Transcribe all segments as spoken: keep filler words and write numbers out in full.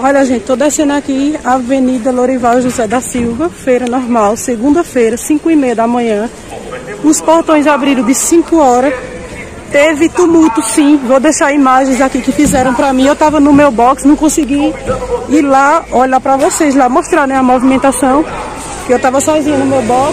Olha, gente, tô descendo aqui a Avenida Lorival José da Silva, feira normal, segunda-feira, cinco e meia da manhã. Os portões abriram de cinco horas. Teve tumulto, sim. Vou deixar imagens aqui que fizeram pra mim. Eu tava no meu box, não consegui ir lá, olhar pra vocês lá, mostrar, né, a movimentação. Que eu tava sozinha no meu box.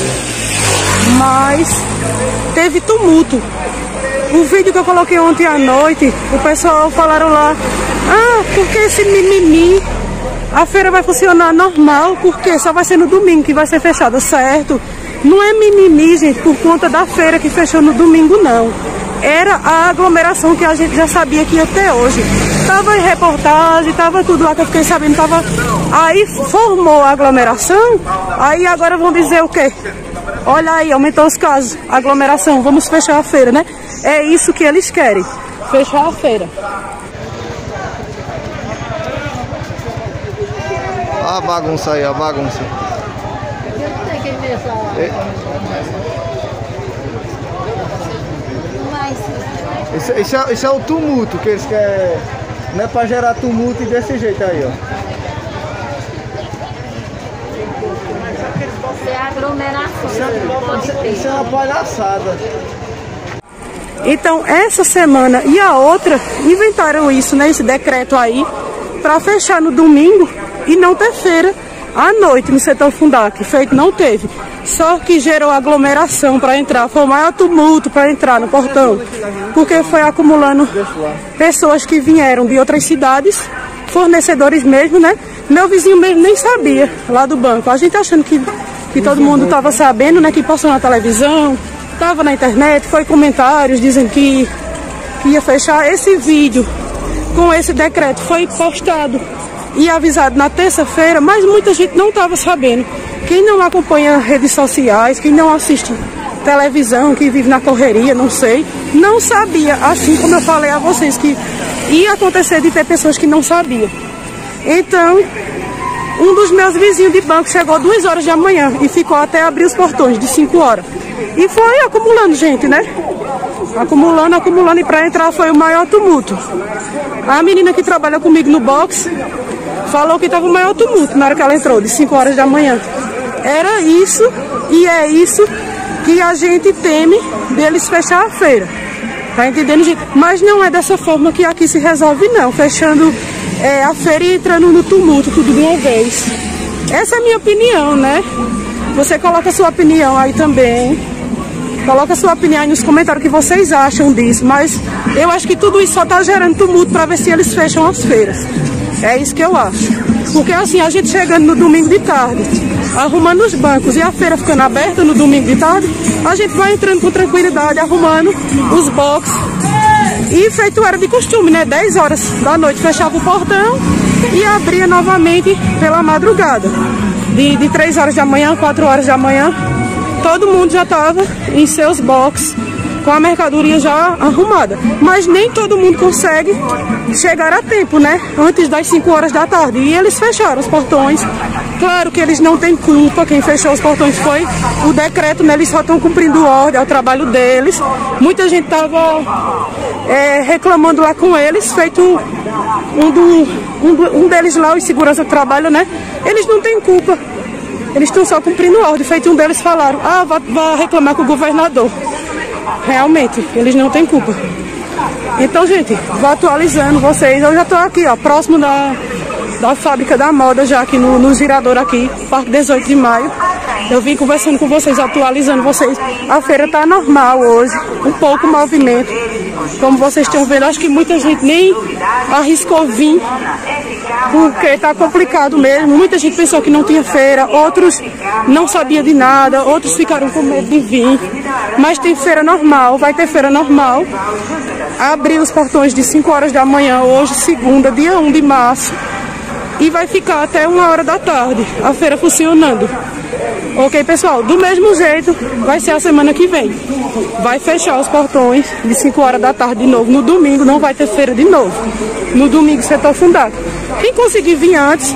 Mas teve tumulto. O vídeo que eu coloquei ontem à noite, o pessoal falaram lá: ah, porque esse mimimi, a feira vai funcionar normal, porque só vai ser no domingo que vai ser fechada, certo? Não é mimimi, gente, por conta da feira que fechou no domingo, não. Era a aglomeração que a gente já sabia que ia ter hoje. Tava em reportagem, tava tudo lá que eu fiquei sabendo, tava... Aí formou a aglomeração, aí agora vão dizer o quê? Olha aí, aumentou os casos, aglomeração, vamos fechar a feira, né? É isso que eles querem, fechar a feira. A bagunça aí, a bagunça. Esse, esse, é, esse é o tumulto que eles querem. Não é pra gerar tumulto e desse jeito aí, ó. Isso é aglomeração. Isso é, isso é uma palhaçada. Então, essa semana e a outra inventaram isso, né? Esse decreto aí, pra fechar no domingo e não ter feira à noite no setor Fundac. Feito não teve. Só que gerou aglomeração para entrar. Foi o maior tumulto para entrar no portão. Porque foi acumulando pessoas que vieram de outras cidades, fornecedores mesmo, né? Meu vizinho mesmo nem sabia, lá do banco. A gente achando que, que todo mundo estava sabendo, né? Que passou na televisão, estava na internet, foi comentários dizendo que, que ia fechar. Esse vídeo com esse decreto foi postado e avisado na terça-feira, mas muita gente não estava sabendo. Quem não acompanha redes sociais, quem não assiste televisão, que vive na correria, não sei, não sabia, assim como eu falei a vocês, que ia acontecer de ter pessoas que não sabiam. Então, um dos meus vizinhos de banco chegou duas horas da manhã e ficou até abrir os portões de cinco horas. E foi acumulando gente, né? Acumulando, acumulando, e para entrar foi o maior tumulto. A menina que trabalha comigo no box falou que estava o maior tumulto na hora que ela entrou, de cinco horas da manhã. Era isso, e é isso que a gente teme deles fechar a feira. Tá entendendo, gente? Mas não é dessa forma que aqui se resolve, não. Fechando é, a feira e entrando no tumulto tudo de uma vez. Essa é a minha opinião, né? Você coloca a sua opinião aí também. Coloca a sua opinião aí nos comentários o que vocês acham disso. Mas eu acho que tudo isso só tá gerando tumulto para ver se eles fecham as feiras. É isso que eu acho. Porque assim, a gente chegando no domingo de tarde, arrumando os bancos e a feira ficando aberta no domingo de tarde, a gente vai entrando com tranquilidade, arrumando os boxes. E feito era de costume, né? dez horas da noite fechava o portão e abria novamente pela madrugada. De, de três horas da manhã, quatro horas da manhã, todo mundo já estava em seus boxes, com a mercadoria já arrumada. Mas nem todo mundo consegue chegar a tempo, né? Antes das cinco horas da tarde. E eles fecharam os portões. Claro que eles não têm culpa. Quem fechou os portões foi o decreto, né? Eles só estão cumprindo ordem, é o trabalho deles. Muita gente estava é, reclamando lá com eles. Feito um, do, um, do, um deles lá, os segurança do trabalho, né? Eles não têm culpa. Eles estão só cumprindo ordem. Feito um deles falaram: ah, vai, vai reclamar com o governador. Realmente, eles não têm culpa. Então, gente, vou atualizando vocês. Eu já tô aqui, ó, próximo da, da fábrica da moda, já aqui no, no girador aqui, Parque dezoito de maio. Eu vim conversando com vocês, atualizando vocês. A feira tá normal hoje, um pouco movimento. Como vocês estão vendo, acho que muita gente nem arriscou vir, porque tá complicado mesmo. Muita gente pensou que não tinha feira, outros não sabiam de nada, outros ficaram com medo de vir. Mas tem feira normal, vai ter feira normal. Abriu os portões de cinco horas da manhã hoje, segunda, dia um de março. E vai ficar até uma hora da tarde, a feira funcionando. Ok, pessoal? Do mesmo jeito, vai ser a semana que vem. Vai fechar os portões de cinco horas da tarde de novo. No domingo não vai ter feira de novo. No domingo, setor Fundac. Quem conseguir vir antes,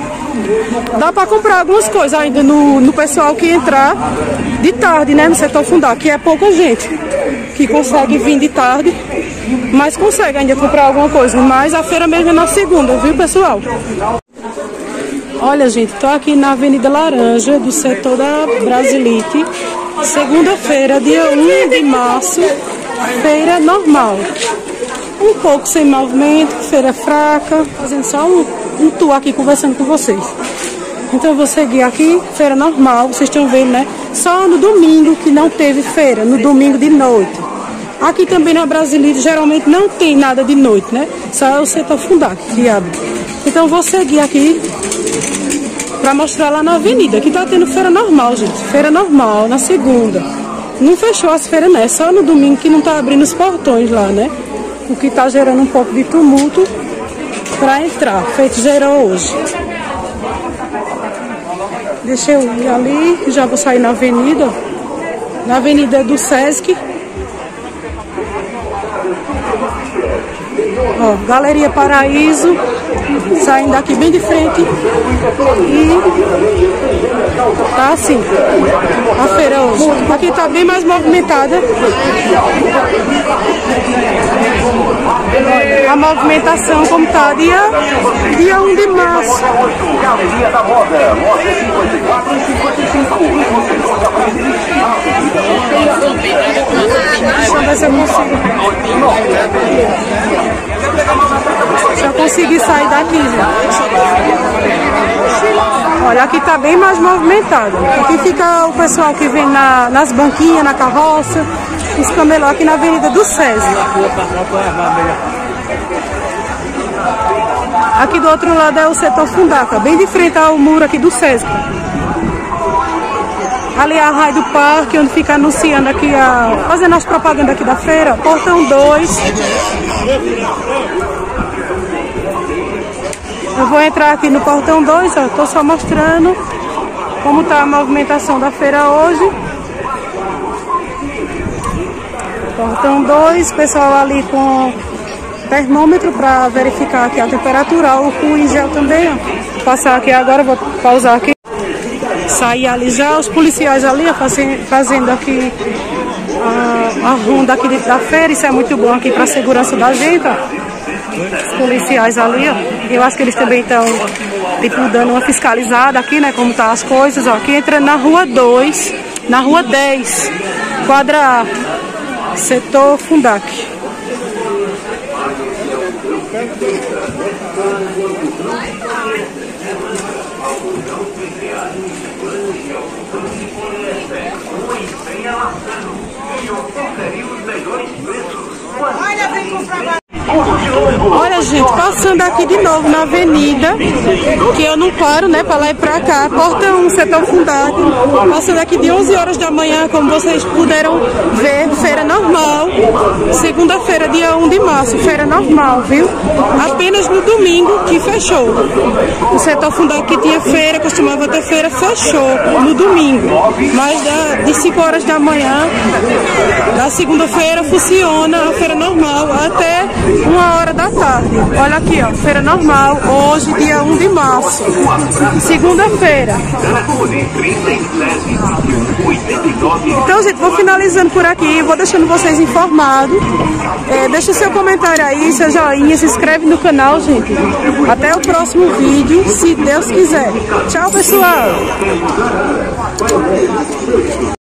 dá para comprar algumas coisas ainda no, no pessoal que entrar de tarde, né? No setor Fundac, que é pouca gente que consegue vir de tarde mas consegue ainda comprar alguma coisa. Mas a feira mesmo é na segunda, viu, pessoal? Olha, gente, tô aqui na Avenida Laranja, do setor da Brasilite. Segunda-feira, dia um de março, feira normal. Um pouco sem movimento, feira fraca, fazendo só um, um tour aqui conversando com vocês. Então eu vou seguir aqui, feira normal, vocês estão vendo, né? Só no domingo que não teve feira, no domingo de noite. Aqui também na Brasilite geralmente não tem nada de noite, né? Só é o setor Fundac que abre. Então eu vou seguir aqui para mostrar lá na avenida, que tá tendo feira normal, gente. Feira normal, na segunda. Não fechou as feiras, né? Só no domingo que não tá abrindo os portões lá, né? O que tá gerando um pouco de tumulto para entrar. Feito gerou hoje. Deixa eu ir ali, já vou sair na avenida. Na avenida do Sesc. Ó, Galeria Paraíso, saindo daqui bem de frente. E tá assim a feira hoje. Aqui tá bem mais movimentada. A movimentação como tá dia, dia um de março. Deixa eu ver se eu consigo. Se eu conseguir sair daqui, gente. Olha, aqui tá bem mais movimentado. Aqui fica o pessoal que vem na, nas banquinhas, na carroça, os camelô aqui na Avenida do Sesc. Aqui do outro lado é o setor Fundaca, bem de frente ao muro aqui do Sesc. Ali é a raia do parque, onde fica anunciando aqui, a, fazendo as propagandas aqui da feira. Portão dois. Eu vou entrar aqui no portão dois, ó. Tô só mostrando como tá a movimentação da feira hoje. Portão dois, pessoal ali com termômetro para verificar aqui a temperatura. O álcool em gel também, ó. Vou passar aqui agora, vou pausar aqui. Sair ali já, os policiais ali ó, fazendo aqui a, a ronda aqui dentro da feira. Isso é muito bom aqui para a segurança da gente, ó. Os policiais ali, ó. Eu acho que eles também estão tipo dando uma fiscalizada aqui, né, como tá as coisas, ó. Aqui entra na rua dois, na rua dez, quadra A, setor Fundac. Olha, vem comprar. Olha, gente, passando aqui de novo na avenida, que eu não paro, né, pra lá e pra cá. Porta um, setor Fundac. Passando aqui de onze horas da manhã, como vocês puderam ver, feira normal. Segunda-feira, dia um de março, feira normal, viu? Apenas no domingo que fechou. O setor Fundac que tinha feira, costumava ter feira, fechou no domingo. Mas da, de cinco horas da manhã, da segunda-feira, funciona a feira normal até uma hora da tarde. Olha aqui, ó, feira normal, hoje, dia um de março, segunda-feira. Então, gente, vou finalizando por aqui, vou deixando vocês informados. É, deixa o seu comentário aí, seu joinha, se inscreve no canal, gente. Até o próximo vídeo, se Deus quiser. Tchau, pessoal!